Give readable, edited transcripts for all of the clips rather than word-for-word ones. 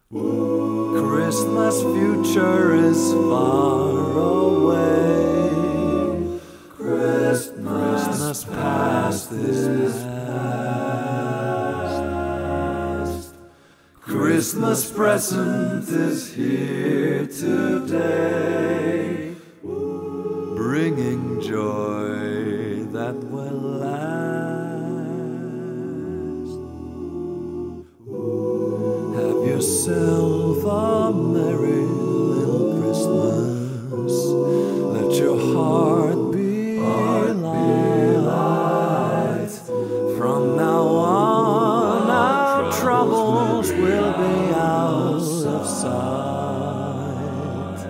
Christmas future is far away. Christmas past is past. Christmas present is here today, bringing joy that will last. Have yourself a merry little Christmas. Let your heart be light. From now on, our troubles will be out of sight.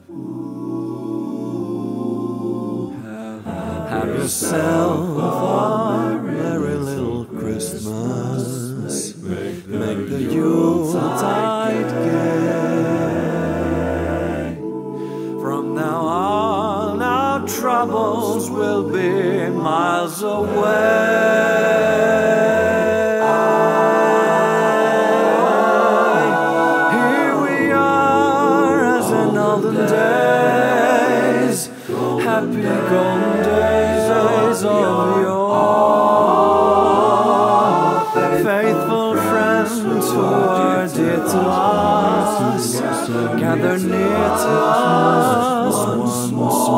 Have yourself a merry little Christmas. Make the Yuletide gay. From now on, our troubles will be miles away. Here we are as in olden days, happy golden days of yore. Faithful friends who are dear to us, gather near to us once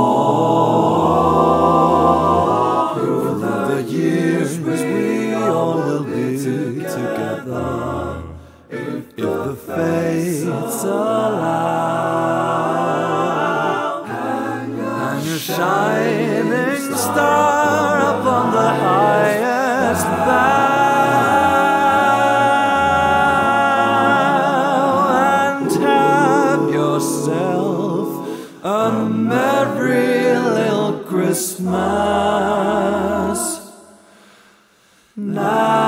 more. Through the years we all will be together, if the fates allow. Hang your shining star upon the highest bough. A merry little Christmas now.